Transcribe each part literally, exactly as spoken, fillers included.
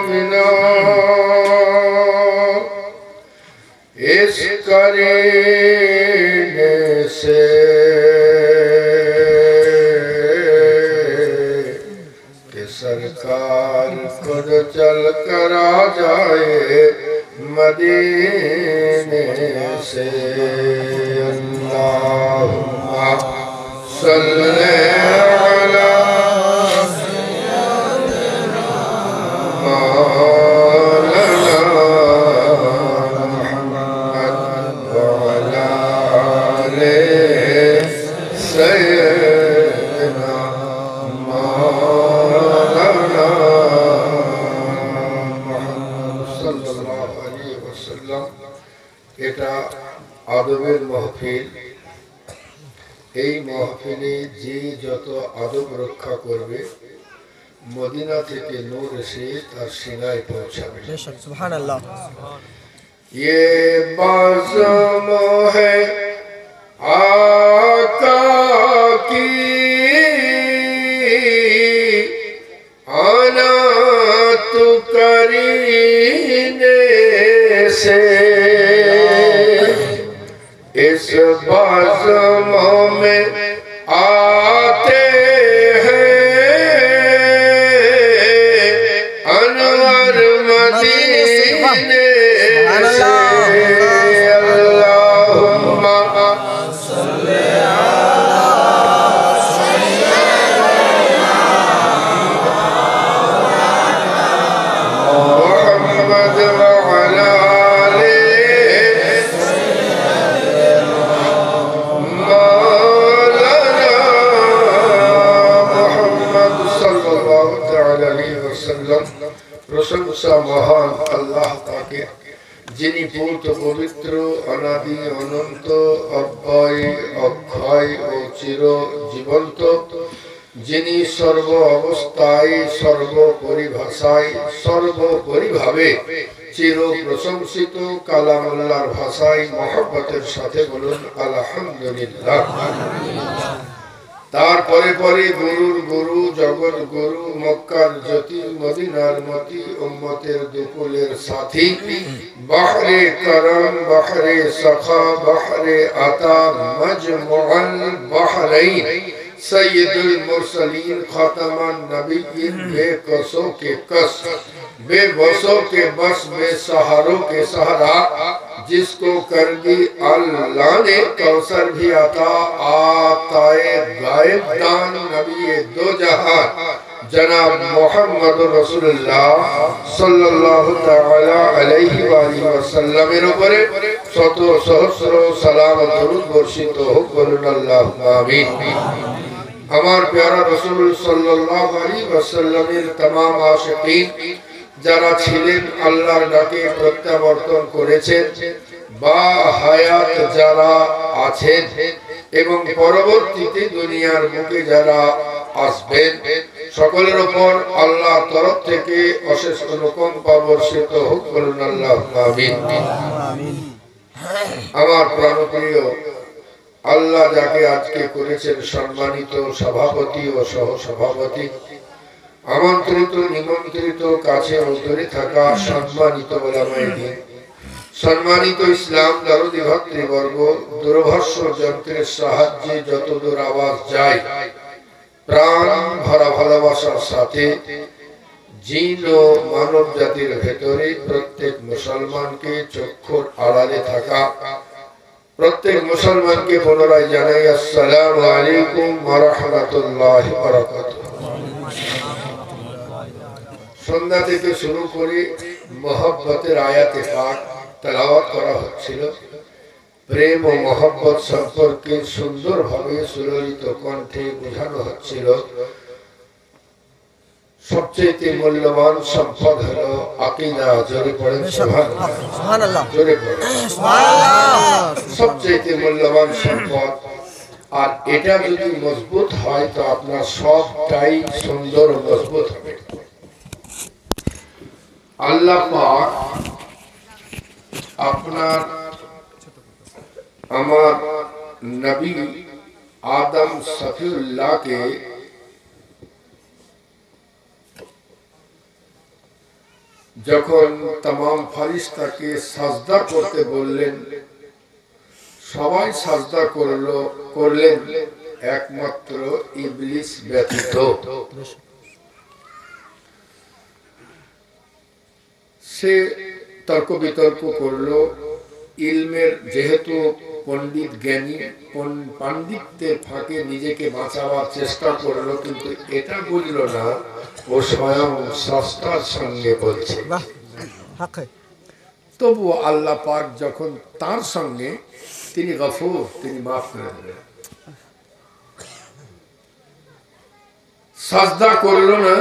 बिना इस करीने से कि सरकार खुद चल कर आ जाए मदीने से। अल्लाहुम्मा सल्ले अला আদবের মাহফিল। এই মাহফিলে যে যত আদব রক্ষা করবে মদিনা থেকে নূর এসে তার সিনায় পৌঁছাবে। সুবহানাল্লাহ। ये बाज़म है आका की आना तु करीने से। इस बाज़म में आते हैं अनवर मदीने से। अल्लाहुम्मा सल्ले अला मुहम्मद व अला आले मौलाना मुहम्मद सल्लल्लाहु तआला अलैहि वसल्लम। प्रशंसा महान अल्लाह ताके যিনি পূত পবিত্র অনাদি অনন্ত অব্যয় অক্ষয় ও চির জীবন্ত, যিনি সর্ব অবস্থায় সর্ব পরিভাষায় সর্বপরিভাবে চির প্রশংসিত। কালাম আল্লাহর ভাষায় মহব্বতের সাথে বলুন আলহামদুলিল্লাহ। তারপরে পরে গুরুর গুরু জগৎ গুরু মক্কার জ্যোতি মদিনার মতি উম্মতের দুকুলের সাথী বাহরে করম বাহরে সখা বাহরে আতা মজমুআল বাহরাইন सैयदुल मुरसलीन खातमान नबीय्यीन बेकसों के कस बेबसों के बस बेसहारों के सहारा, जिसको कर दी अल्लाह ने कौसर भी आता आताए गायब दान नबी दो जहां जनाब मोहम्मद रसूलुल्लाह सल्लल्लाहु ताला अलैहि वसल्लम এর উপরে শত সহস্র সালাম ও দরুদ বর্ষিত হোক। বলুন আল্লাহুম্মা আমিন। আমার প্যারা রাসূল সাল্লাল্লাহু আলাইহি ওয়াসাল্লামের तमाम আশিকিন যারা ছিলেন আল্লাহর ডাকে প্রত্যাবর্তন করেছেন বা হায়াত যারা আছেন এবং পরবর্তীতে দুনিয়ার বুকে যারা আসবেন, সকলের উপর আল্লাহর তরফ থেকে অশেষ অনুকম্পা বর্ষিত হোক। বলুন আল্লাহুম্মা আমিন। আমার প্রাণপ্রিয় আল্লাহ যাকে আজকে করেছেন সম্মানিত সভাপতি ও সহ সভাপতি, আমন্ত্রিত নিমন্ত্রিত কাছে ও দূরে থাকা সম্মানিত ওলামায়ে দ্বীন, সম্মানিত ইসলাম দরদি ভাতৃবর্গ, দূরভাষ যন্ত্রের সাহায্যে যতদূর আওয়াজ যায় প্রাণ ভরা ভালোবাসার সাথে জিন ও মানব জাতির ভেতরে প্রত্যেক মুসলমানকে চক্ষুর আড়ালে থাকা প্রত্যেক মুসলমানকে পুনরায় জানাই আসসালামু আলাইকুম ওয়া রাহমাতুল্লাহি ওয়া বারাকাতুহু। সন্ধ্যা থেকে শুরু করে মহব্বতের আয়াতে পাক তেলাওয়াত করা হচ্ছিল। প্রেম ও মহব্বত সম্পর্কে সুন্দরভাবে সুললিত কণ্ঠে বোঝানো হচ্ছিল সবচেয়ে মূল্যবান সম্পদ হলো আকীদা। জোরে পড়েন সুবহানাল্লাহ। জোরে পড়েন সুবহানাল্লাহ। সবচেয়ে মূল্যবান সম্পদ, আর এটা যদি মজবুত হয় তো আপনার সবটাই সুন্দর ও মজবুত হবে। আল্লাহ পাক আপনার আমার নবী আদম সফিউল্লাহকে যখন तमाम ফেরেশতাকে সাজদা করতে বললেন সবাই সাজদা করলো করলেন একমাত্র ইবলিস ব্যতীত সে তর্ক বিতর্ক করলো ইলমের যেহেতু পণ্ডিত জ্ঞানী পণ্ডিতের ফাঁকে নিজেকে বাঁচাবার চেষ্টা করলো কিন্তু এটা বুঝলো না ও স্বয়ং স্রষ্টার সঙ্গে বলছে তবু আল্লাহ পাক যখন তার সঙ্গে তিনি গফুর তিনি মাফ করে দেবেন সাজদা করলো না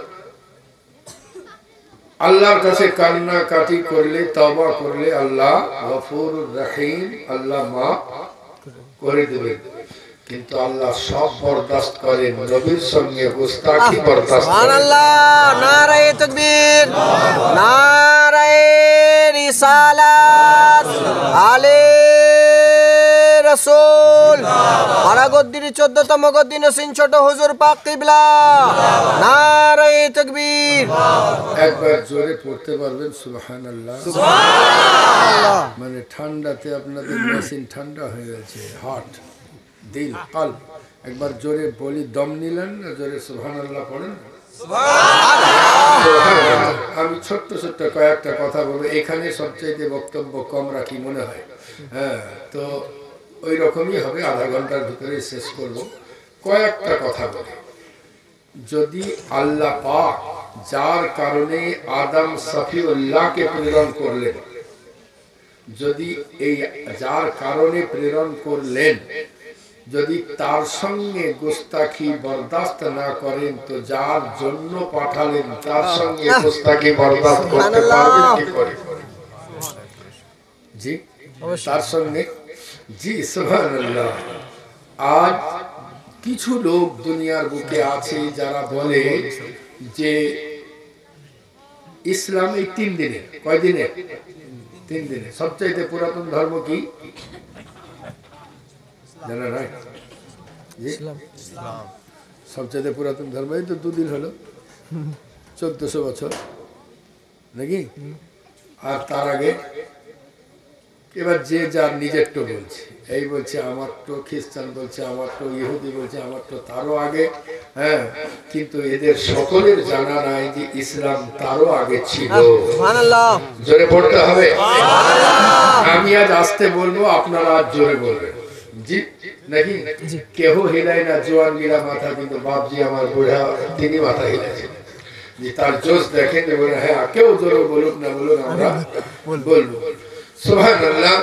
আল্লাহর কাছে কান্না কাটি করলে তওবা করলে আল্লাহ গফুরুর রহিম আল্লাহ মাফ করে দেবেন কিন্তু আল্লাহ সব বরদাস্ত করেন নবীর সঙ্গে গুস্তাখি বরদাস্ত করেন সুবহানাল্লাহ নারায়ে তাকবীর নারায়ে রিসালাত আলে রাসূল আরাগদ্দির চৌদ্দতম গদ্দিন সিন ছোট হুজুর পাক কিবলা নারায়ে তাকবীর একবার জোরে পড়তে পারবেন সুবহানাল্লাহ সুবহানাল্লাহ মানে ঠান্ডাতে আপনাদের মেশিন ঠান্ডা হয়ে গেছে হট দিল কলব একবার জোরে বলি দম নিলেন না জোরে সুবহানাল্লাহ পড়েন সুবহানাল্লাহ আমি ছোট ছোট কয়েকটা কথা বলবো এখানে সবচেয়ে বক্তব্য কম রাখি মনে হয় হ্যাঁ তো ওই রকমই হবে আধা ঘন্টার ভিতরে শেষ করব কয়েকটা কথা বলি যদি আল্লাহ পাক যার কারণে আদম সফিউল্লাহকে প্রেরণ করলেন যদি এই যার কারণে প্রেরণ করলেন যদি তার সঙ্গে গোস্তাখি বরদাস্ত না করেন তো যার জন্য পাঠালেন তার সঙ্গে গোস্তাখি বরদাস্ত করতে পারবেন কি করে জি তার সঙ্গে জি সুবহানাল্লাহ আজ কিছু লোক দুনিয়ার বুকে আছে যারা বলে যে ইসলাম এই তিন দিনে কয় দিনে তিন দিনে সবচেয়ে পুরাতন ধর্ম কি জানা নাই ইসলাম সবচেয়ে পুরাতন ধর্ম এই তো দুদিন হলো চোদ্দশো বছর নাকি আর তার আগে এবার যে যার নিজেরটা বলছে এই বলছে আমার তো খ্রিস্টান বলছে আমার তো ইহুদি বলছে আমার তো তারও আগে হ্যাঁ কিন্তু এদের সকলের জানা নাই যে ইসলাম তারও আগে ছিল সুবহানাল্লাহ জোরে পড়তে হবে সুবহানাল্লাহ আমি আজ আসতে বলবো আপনারা আজ জোরে বলবেন জি নাকি কেহ হিলায় না জোয়ান গিরা মাথা কিন্তু বাপজি আমার বুড়া তিনি মাথা হিলাইছেন যে তার জোশ দেখেন বলে হ্যাঁ কেউ জোরে বলুক না বলুক আমরা বলবো সুবহানাল্লাহ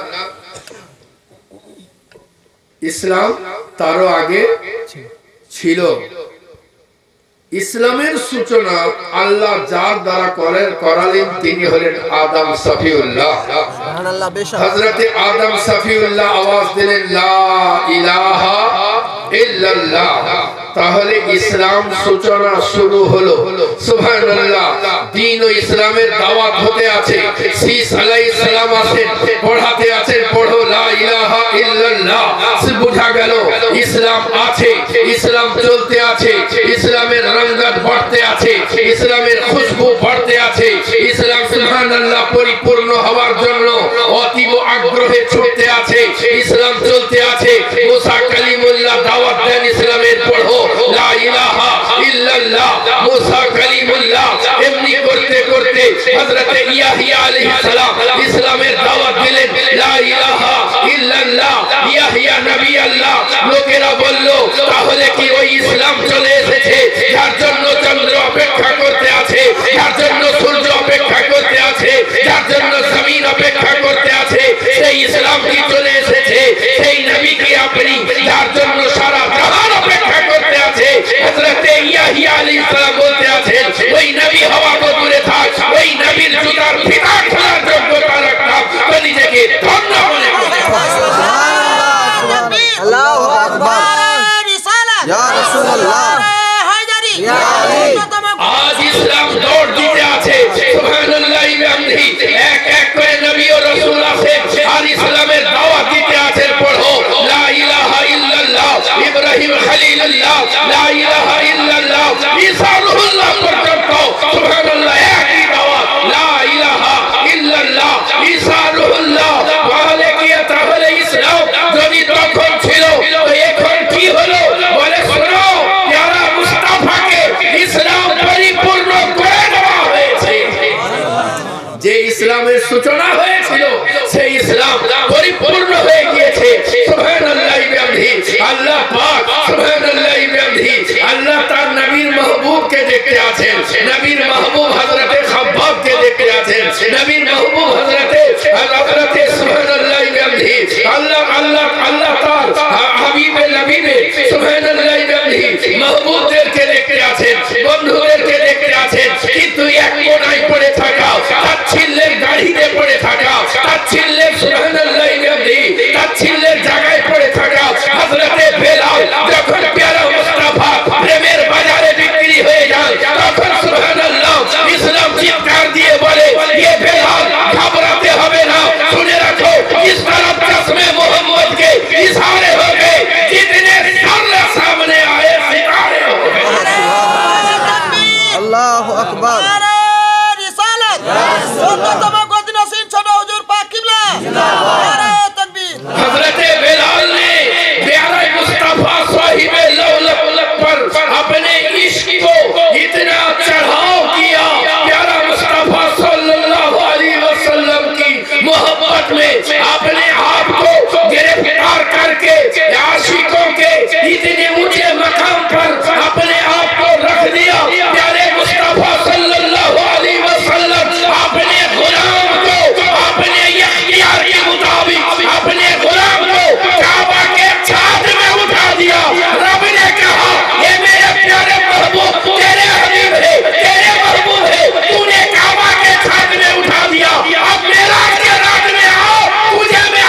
ইসলাম তারও আগে ছিল ইসলামের সূচনা আল্লাহ যার দ্বারা করেন করালেন তিনি হলেন আদম সফিউল্লাহ সুবহানাল্লাহ বেশক হযরত আদম সফিউল্লাহ আওয়াজ দিলেন লা ইলাহা ইল্লাল্লাহ তাহলে ইসলাম সূচনা শুরু হলো সুবহানাল্লাহ দ্বীন ও ইসলামের দাওয়াত হতে আছে শীস আলাইহিস সালাম আছেন পড়াতে আছেন পড়ো লা ইলাহা ইল্লাল্লাহ সে বুঝা গেল ইসলাম আছে ইসলাম চলতে আছে ইসলামের রঙ্গত बढ़ते আছে ইসলামের খুশবু बढ़ते আছে ইসলাম সুবহানাল্লাহ পরিপূর্ণ হওয়ার জন্য অতীব আগ্রহে ছুটতে আছে ইসলাম চলতে আছে মুসা কালিমুল্লাহ দাওয়াত দেন ইসলামের পড়ো লা ইলাহা ইল্লাল্লাহ মুসা কালিমুল্লাহ এমনি করতে করতে হযরত ইয়াহিয়া আলাইহিস সালাম ইসলামের দাওয়াত দিলেন লা ইলাহা ইল্লাল্লাহ ইয়াহিয়া নবী আল্লাহ লোকেরা বলল তাহলে কি ওই ইসলাম চলে এসেছে যার জন্য চন্দ্র অপেক্ষা করতে আছে যার জন্য সূর্য অপেক্ষা করতে আছে যার জন্য জমিন অপেক্ষা করতে আছে সেই ইসলাম কি চলে এসেছে সেই নবী কি আপনি যার জন্য সারা জাহান অপেক্ষা করতে আছে হযরত ইয়াহিয়া আলাইহিস সালাম বলতে আছেন ওই নবী হওয়া তো দূরে থাক ওই নবীর জুতার ফিতা খোলার যোগ্যতা রাখতাম তো নিজেকে ধন্য মনে করতাম আল্লাহু আকবার রিসালাত ইয়া রাসূলুল্লাহ হায়দারি ইয়া আলী আজ ইসলাম দৌড় দিতে আছে সুবহানাল্লাহ বিহামদিহি এক এক করে নবী ও রাসূল আছে আর ইসলামের দাওয়াত দিতে আছে পড়ো লা ইলাহা ইল্লাল্লাহ ইব্রাহিম খলিলুল্লাহ লা ইলাহা ইল্লাল্লাহ ঈসা রুহুল্লাহ পর্যন্ত সুবহানাল্লাহ একই দাওয়াত লা সূচনা হয়েছিল সেই ইসলাম পরিপূর্ণ হয়ে গিয়েছে সুবহানাল্লাহি বিহামদিহি আল্লাহ পাক সুবহানাল্লাহি বিহামদিহি আল্লাহ তার নবীর মাহবুবকে দেখতে আছেন নবীর মাহবুব হযরতে খাব্বাবকে দেখতে আছেন নবীর মাহবুব হযরতে হযরতে সুবহানাল্লাহি বিহামদিহি আল্লাহ আল্লাহ আল্লাহ তার হাবিবে নবীবে সুবহানাল্লাহি বিহামদিহি মাহবুবদেরকে দেখতে আছেন বন্ধুদেরকে দেখতে আছেন কিন্তু এক কোণায় পড়ে থাকা তাচ্ছিল্যের গাড়িতে পড়ে থাকা তাচ্ছিল্যের সুবহানাল্লাহি বিহামদিহি তাচ্ছিল্যের জায়গায় পড়ে থাকা হযরতে বেলাল যখন প্যারা মুস্তাফা প্রেমের বাজারে বিক্রি হয়ে যায় তখন সুবহানাল্লাহ ইসলাম চিৎকার দিয়ে বলে ये बेलाल घबराते হবে না শুনে রাখো इस तरफ चश्मे मोहम्मद के इशारे हो गए जितने सारे सामने आए सितारे हो गए अल्लाह अकबर रिसालत सुन्नत मगदना सिन छोटा हुजूर पाक किबला नारे तकबीर हजरत बेलाल ने प्यारे मुस्तफा साहिबे लौलक पर अपने इश्क को इतना चढ़ाव किया प्यारा मुस्तफा सल्लल्लाहु अलैहि वसल्लम की मोहब्बत में अपने आप को गिरफ्तार करके आशिकों के इतने ऊंचे मकाम पर अपने आप को रख दिया प्यारे मुस्तफा सल्लल्लाहु अलैहि वसल्लम अपने गुलाम को अपने इख्तियार के मुताबिक अपने गुलाम को काबा के छात में उठा दिया रब ने कहा ये मेरे प्यारे महबूब तेरे हबीब है तेरे महबूब है तूने काबा के छात में उठा दिया अब मेरा के रात में आओ तुझे मैं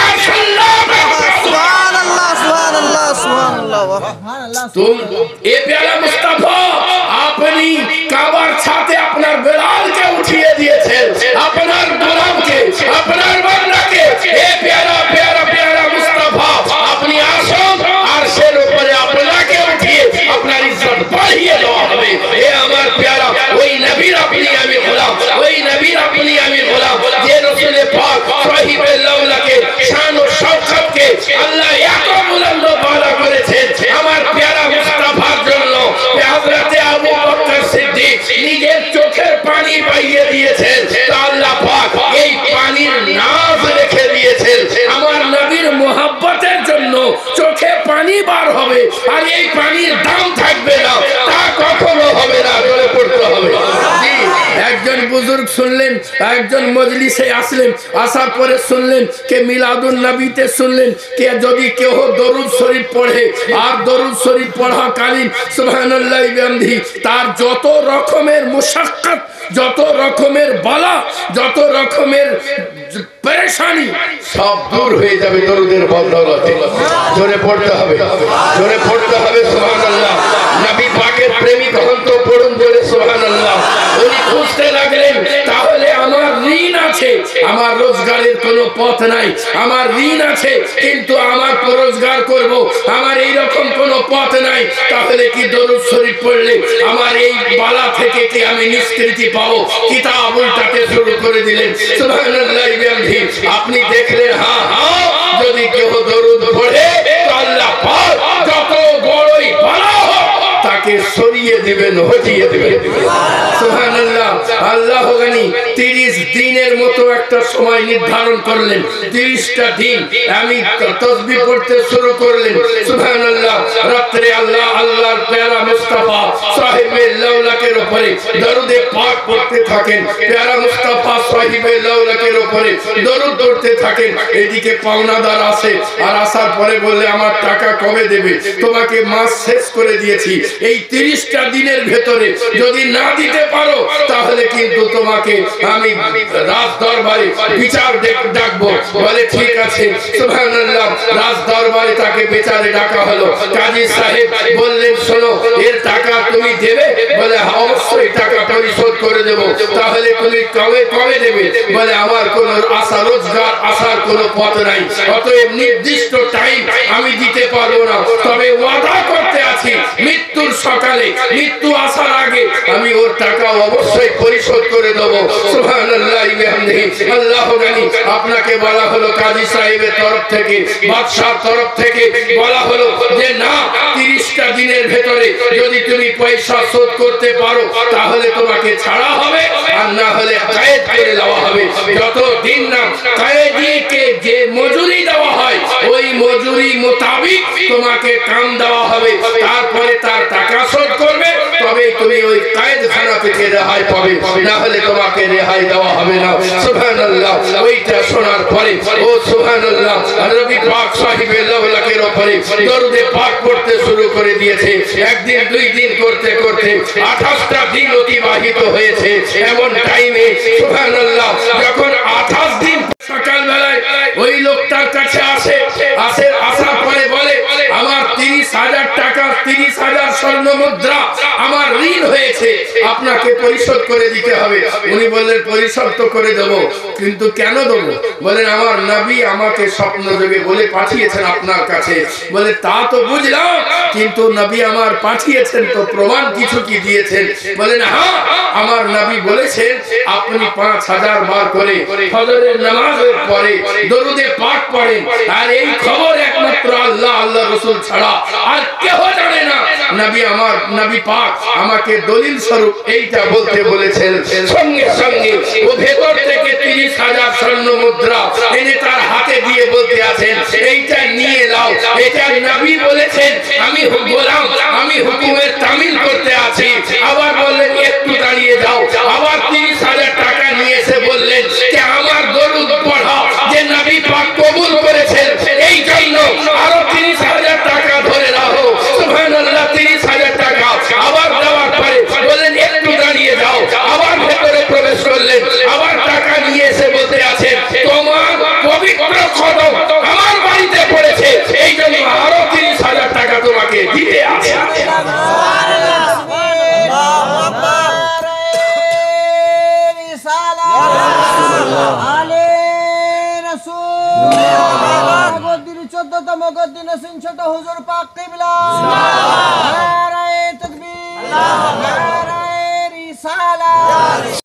सुभान अल्लाह सुभान अल्लाह सुभान अल्लाह तुम ये प्यारा मुस्तफा अपनी काबार छाते अपना बेलाल के उठिए दिए थे अपना गुलाम के अपना बंदा के ये प्यारा प्यारा प्यारा मुस्तफा अपनी आशों आरशेर ऊपर अपना के उठिए अपना इज्जत बढ़िए लो हमें ये हमार प्यारा वही नबी अपनी अमीर गुलाम वही नबी अपनी अमीर गुलाम ये रसूल पाक साहिबे लौला के शान और शौकत के अल्लाह याको बुलंद बाला করেছেন আমার প্যারা মুস্তাফার জন্য হযরত আবু বকর সিদ্দিক নিজের চোখের পানি পাইয়ে দিয়েছেন তো আল্লাহ পাক এই পানির নাজ রেখে দিয়েছেন আমার নবীর মোহাব্বতের জন্য চোখে পানি বার হবে আর এই পানির দাম থাকবে না তা কখনো হবে না বলে পড়তে হবে জি একজন বুজুর্গ শুনলেন একজন মজলিসে আসলেন আসার পরে শুনলেন কে মিলাদুন নবীতে শুনলেন কে যদি কেউ দরুদ শরীফ পড়ে আর দরুদ শরীফ পড়াকালীন সুবহানাল্লাহি বিহামদিহি তার যত রকমের মুশাক্কাত যত রকমের বালা যত রকমের পরেশানি সব দূর হয়ে যাবে দরুদের বদৌলতে জোরে পড়তে হবে জোরে পড়তে হবে সুবহানাল্লাহ নবী পাকের প্রেমিক হন তো পড়ুন জোরে সুবহানাল্লাহ উনি খুঁজতে লাগলেন তাহলে আমার ঋণ আছে আমার রোজগারের কোনো পথ নাই আমার ঋণ আছে কিন্তু আমার রোজগার করব আমার এই রকম কোনো পথ নাই তাহলে কি দরুদ শরীফ পড়লে আমার এই বালা থেকে কি আমি নিষ্কৃতি পাবো কিতাব উল্টাতে শুরু করে দিলেন সুবহানাল্লাহি বিহামদিহি আপনি দেখলেন হ্যাঁ হ্যাঁ যদি কেউ দরুদ পড়ে তো আল্লাহ পাক যত বড়ই বালা হোক তাকে সরিয়ে দিবেন হটিয়ে দিবেন সুবহানাল্লাহ আল্লাহ গনি তিরিশ দিনের মতো একটা সময় নির্ধারণ করলেন তিরিশটা দিন আমি তাসবিহ পড়তে শুরু করলেন সুবহানাল্লাহ রাতে আল্লাহ আল্লাহর প্যারা মুস্তাফা সাহিবে লাউলাকের উপরে দরুদে পাক পড়তে থাকেন প্যারা মুস্তাফা সাহিবে লাউলাকের উপরে দরুদ পড়তে থাকেন এদিকে পাওনাদার আসে আর আসার পরে বলে আমার টাকা কবে দেবে তোমাকে মাস শেষ করে দিয়েছি এই তিরিশটা দিনের ভেতরে যদি না দিতে পারো তাহলে কিন্তু তোমাকে আমি রাজ দরবারে বিচার ডাকবো বলে ঠিক আছে সুবহানাল্লাহ রাজ দরবারে তাকে বিচারে ডাকা হলো কাজী সাহেব বললেন শোনো এর টাকা তুমি দেবে বলে অবশ্যই টাকা পরিশোধ করে দেব তাহলে তুমি কবে কবে দেবে বলে আমার কোনো আশা রোজগার আসার কোনো পথ নাই, অতএব নির্দিষ্ট টাইম আমি দিতে পারবো না, তবে ওয়াদা করতে আছি মৃত্যুর সকালে, মৃত্যু আসার আগে আমি ওর টাকা অবশ্যই পরিশোধ করে দেবো। সুবহানাল্লাহ বিহামদিহি। আল্লাহ জানি আপনাকে বলা হলো কাজী সাহেবের তরফ থেকে, বাদশার তরফ থেকে বলা হলো যে না, তিরিশটা দিনের ভেতরে যদি তুমি পয়সা শোধ করতে পারো তাহলে তোমাকে ছাড়া হবে, আর না হলে কায়েদ করে দেওয়া হবে। যত দিন না কায়েদিকে যে মজুরি দেওয়া হয় ওই মজুরি মোতাবিক তোমাকে কাম দেওয়া হবে, তারপরে তার টাকা শোধ করবে, তবে তুমি ওই কায়েদখানা থেকে রেহাই পাবে, না হলে তোমাকে রেহাই দেওয়া হবে না। সুবহানাল্লাহ। ওইটা শোনার পরে ও সুবহানাল্লাহ নবী পাক সাহেবের লাখের উপরে দরুদে পাক পড়তে শুরু করে দিয়েছে। একদিন দুই দিন করতে করতে আঠাশটা দিন অতিবাহিত হয়েছে। এমন টাইমে সুবহানাল্লাহ যখন আঠাশ দিন সকালবেলায় ওই লোকটার কাছে আসে, আসে আসার পরে বলে আমার তিরিশ হাজার টাকা, তিরিশ হাজার স্বর্ণ মুদ্রা আমার ঋণ হয়েছে, আপনাকে পরিশোধ করে দিতে হবে। উনি বললেন পরিশোধ তো করে দেবো, কিন্তু কেন দেবো? বলেন আমার নবী আমাকে স্বপ্ন যোগে বলে পাঠিয়েছেন আপনার কাছে। বলে তা তো বুঝলাম, কিন্তু নবী আমার পাঠিয়েছেন তো প্রমাণ কিছু কি দিয়েছেন? বলেন হ্যাঁ, আমার নবী বলেছেন আপনি পাঁচ হাজার বার করে ফজরের নামাজের পরে দরুদে পাক পড়েন, আর এই খবর একমাত্র আল্লাহ আল্লাহ রাসূল ছাড়া আর কেউ জানে না। নবী আমার নবী পাক আমাকে দলিল স্বরূপ এইটা বলতে বলেছেন। সঙ্গে সঙ্গে ও ভেতর থেকে তিরিশ হাজার স্বর্ণ মুদ্রা এনে তার হাতে দিয়ে বলতে আছেন এইটা নিয়ে নাও, এটা নবী বলেছেন, আমি গোলাম, আমি হুকুমের তামিল করতে আছি। আবার বললেন একটু দাঁড়িয়ে যাও, আবার তিরিশ হাজার টাকা নিয়ে এসে বললেন যে আমার দরুদ পড়া যে নবী পাক কবুল করেছেন, এই জন্য আরো তিরিশ হাজার টাকা ধরে রাখো। সুবহানাল্লাহ, তিরিশ হাজার টাকা আবার দেওয়ার পরে বললেন একটু দাঁড়িয়ে যাও, আবার ভেতরে প্রবেশ করলেন, আবার টাকা নিয়ে এসে বলতে আছেন তোমার পবিত্র কদম আমার বাড়িতে পড়েছে, এই জন্য আরো তিরিশ হাজার টাকা তোমাকে দিতে আছে। চোদ্দতম গদ্দিন ছোট হুজুর পাক কিবলা, নারায়ে তাকবীর, নারায়ে রিসালাত।